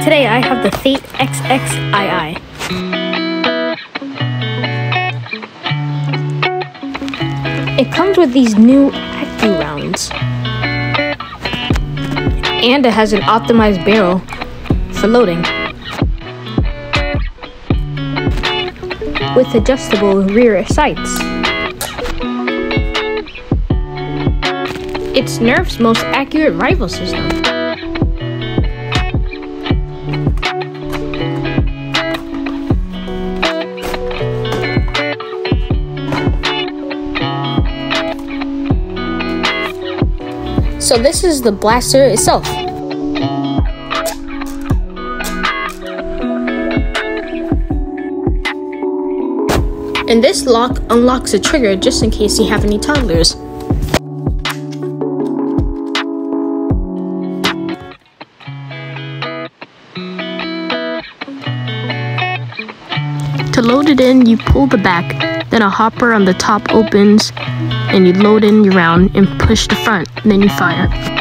Today I have the Fate xxii. It comes with these new accu rounds. And it has an optimized barrel for loading. With adjustable rear sights. It's NERF's most accurate rifle system. So this is the blaster itself. And this lock unlocks the trigger just in case you have any toddlers. To load it in, you pull the back, then a hopper on the top opens, and you load in your round and push the front, then you fire.